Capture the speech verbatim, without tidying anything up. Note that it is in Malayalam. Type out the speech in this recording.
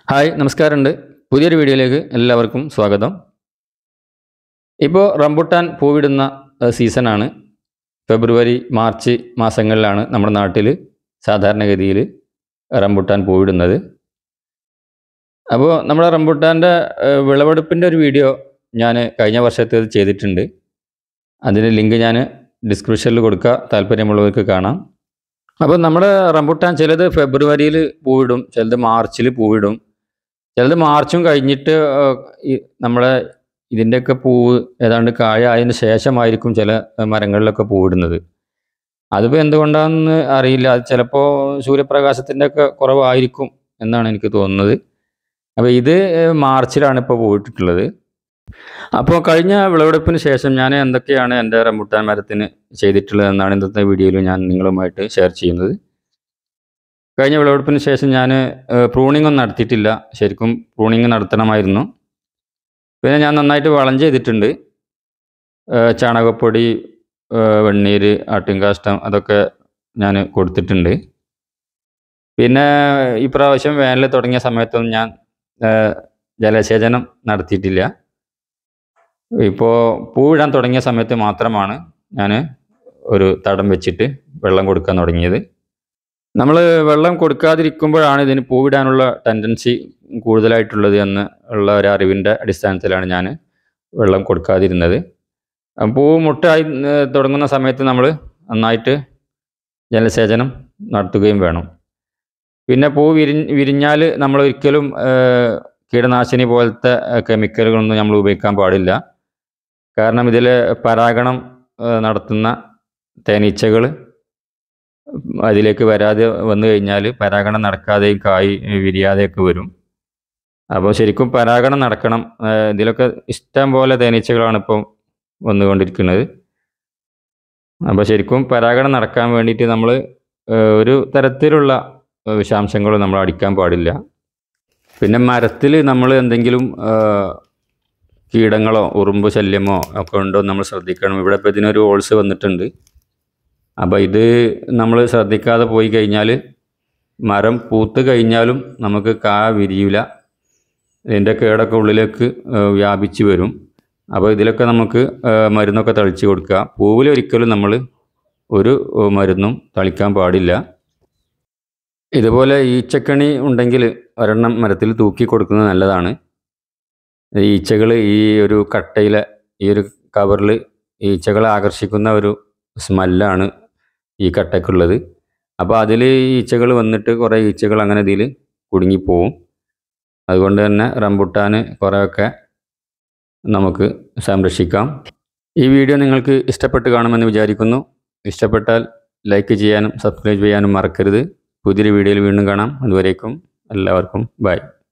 ഹായ് നമസ്കാരമുണ്ട്. പുതിയൊരു വീഡിയോയിലേക്ക് എല്ലാവർക്കും സ്വാഗതം. ഇപ്പോൾ റംബുട്ടാൻ പൂവിടുന്ന ഏഹ്, സീസണാണ്. ഫെബ്രുവരി മാർച്ച് മാസങ്ങളിലാണ് നമ്മുടെ നാട്ടിൽ സാധാരണഗതിയിൽ റംബുട്ടാൻ പൂവിടുന്നത്. അപ്പോൾ നമ്മുടെ റംബുട്ടാൻ്റെ ഏഹ്, വിളവെടുപ്പിൻ്റെ ഒരു വീഡിയോ ഞാൻ കഴിഞ്ഞ വർഷത്തേത് ചെയ്തിട്ടുണ്ട്. അതിൻ്റെ ലിങ്ക് ഞാൻ ഡിസ്ക്രിപ്ഷനിൽ കൊടുക്കുക, താല്പര്യമുള്ളവർക്ക് കാണാം. അപ്പോൾ നമ്മുടെ റംബുട്ടാൻ ചിലത് ഫെബ്രുവരിയിൽ പൂവിടും, ചിലത് മാർച്ചിൽ പൂവിടും, ചിലത് മാർച്ചും കഴിഞ്ഞിട്ട് ഏഹ്, ഈ നമ്മളെ ഇതിൻ്റെയൊക്കെ പൂവ് ഏതാണ്ട് കായ ആയതിന് ശേഷമായിരിക്കും ചില മരങ്ങളിലൊക്കെ പൂവിടുന്നത്. അതിപ്പോൾ എന്തുകൊണ്ടാണെന്ന് അറിയില്ല. അത് ചിലപ്പോൾ സൂര്യപ്രകാശത്തിൻ്റെ ഒക്കെ കുറവായിരിക്കും എന്നാണ് എനിക്ക് തോന്നുന്നത്. അപ്പോൾ ഇത് ഏഹ്, മാർച്ചിലാണ് ഇപ്പോൾ പൂവിട്ടിട്ടുള്ളത്. അപ്പോൾ കഴിഞ്ഞ വിളവെടുപ്പിന് ശേഷം ഞാൻ എന്തൊക്കെയാണ് എൻ്റെ റംബുട്ടാൻ മരത്തിന് ചെയ്തിട്ടുള്ളത് എന്നാണ് ഇന്നത്തെ വീഡിയോയിൽ ഞാൻ നിങ്ങളുമായിട്ട് ഷെയർ ചെയ്യുന്നത്. കഴിഞ്ഞ വിളവെടുപ്പിന് ശേഷം ഞാൻ പ്രൂണിംഗ് ഒന്നും നടത്തിയിട്ടില്ല. ശരിക്കും പ്രൂണിംഗ് നടത്തണമായിരുന്നു. പിന്നെ ഞാൻ നന്നായിട്ട് വളം ചെയ്തിട്ടുണ്ട്. ഏഹ്, ചാണകപ്പൊടി, ഏഹ്, വെണ്ണീര്, ആട്ടിൻകാഷ്ടം അതൊക്കെ ഞാൻ കൊടുത്തിട്ടുണ്ട്. പിന്നെ ഈ പ്രാവശ്യം വേനൽ തുടങ്ങിയ സമയത്തൊന്നും ഞാൻ ഏഹ്, ജലസേചനം നടത്തിയിട്ടില്ല. ഇപ്പോൾ പൂവിടാൻ തുടങ്ങിയ സമയത്ത് മാത്രമാണ് ഞാൻ ഒരു തടം വെച്ചിട്ട് വെള്ളം കൊടുക്കാൻ തുടങ്ങിയത്. നമ്മൾ വെള്ളം കൊടുക്കാതിരിക്കുമ്പോഴാണ് ഇതിന് പൂവിടാനുള്ള ടെൻഡൻസി കൂടുതലായിട്ടുള്ളത് എന്ന് ഉള്ള ഒരു അറിവിൻ്റെ അടിസ്ഥാനത്തിലാണ് ഞാൻ വെള്ളം കൊടുക്കാതിരുന്നത്. അഹ് പൂവ് മുട്ടായി ഏഹ്, തുടങ്ങുന്ന സമയത്ത് നമ്മൾ നന്നായിട്ട് ജലസേചനം നടത്തുകയും വേണം. പിന്നെ പൂ വിരി വിരിഞ്ഞാൽ നമ്മൾ ഒരിക്കലും ഏഹ്, കീടനാശിനി പോലത്തെ ഏഹ്, കെമിക്കലുകളൊന്നും നമ്മൾ ഉപയോഗിക്കാൻ പാടില്ല. കാരണം ഇതിൽ പരാഗണം ഏഹ്, നടത്തുന്ന തേനീച്ചകൾ അതിലേക്ക് വരാതെ വന്നു കഴിഞ്ഞാൽ പരാഗണം നടക്കാതെയും കായ് വിരിയാതെയൊക്കെ വരും. അപ്പോൾ ശരിക്കും പരാഗണം നടക്കണം. ഏഹ്, ഇതിലൊക്കെ ഇഷ്ടം പോലെ തേനീച്ചകളാണ് ഇപ്പോൾ വന്നുകൊണ്ടിരിക്കുന്നത്. അപ്പോൾ ശരിക്കും പരാഗണം നടക്കാൻ വേണ്ടിയിട്ട് നമ്മൾ ഒരു തരത്തിലുള്ള ഏഹ്, വിഷാംശങ്ങളും നമ്മൾ അടിക്കാൻ പാടില്ല. പിന്നെ മരത്തിൽ നമ്മൾ എന്തെങ്കിലും ഏഹ്, കീടങ്ങളോ ഉറുമ്പ് ശല്യമോ ഒക്കെ ഉണ്ടോ എന്ന് നമ്മൾ ശ്രദ്ധിക്കണം. ഇവിടെ ഇപ്പോൾ ഇതിനൊരു ഹോൾസ് വന്നിട്ടുണ്ട്. അപ്പോൾ ഇത് നമ്മൾ ശ്രദ്ധിക്കാതെ പോയി കഴിഞ്ഞാൽ മരം പൂത്ത് കഴിഞ്ഞാലും നമുക്ക് കാ വിരിയില്ല. ഇതിൻ്റെ കേടൊക്കെ ഉള്ളിലേക്ക് ഏഹ്, വ്യാപിച്ച് വരും. അപ്പോൾ ഇതിലൊക്കെ നമുക്ക് ഏഹ്, മരുന്നൊക്കെ തളിച്ച് കൊടുക്കുക. പൂവിൽ ഒരിക്കലും നമ്മൾ ഒരു ഏഹ്, മരുന്നും തളിക്കാൻ പാടില്ല. ഇതുപോലെ ഈച്ചക്കണി ഉണ്ടെങ്കിൽ ഒരെണ്ണം മരത്തിൽ തൂക്കി കൊടുക്കുന്നത് നല്ലതാണ്. ഈച്ചകൾ ഈ ഒരു കട്ടയിലെ ഈ ഒരു കവറിൽ ഈച്ചകളെ ആകർഷിക്കുന്ന ഒരു സ്മെല്ലാണ് ഈ കട്ടയ്ക്കുള്ളത്. അപ്പോൾ അതിൽ ഈച്ചകൾ വന്നിട്ട് കുറേ ഈച്ചകൾ അങ്ങനെ ഇതിൽ കുടുങ്ങിപ്പോവും. അതുകൊണ്ട് തന്നെ റംബുട്ടാൻ കുറേയൊക്കെ നമുക്ക് സംരക്ഷിക്കാം. ഈ വീഡിയോ നിങ്ങൾക്ക് ഇഷ്ടപ്പെട്ട് കാണുമെന്ന് വിചാരിക്കുന്നു. ഇഷ്ടപ്പെട്ടാൽ ലൈക്ക് ചെയ്യാനും സബ്സ്ക്രൈബ് ചെയ്യാനും മറക്കരുത്. പുതിയൊരു വീഡിയോയിൽ വീണ്ടും കാണാം. അതുവരേക്കും എല്ലാവർക്കും ബൈ.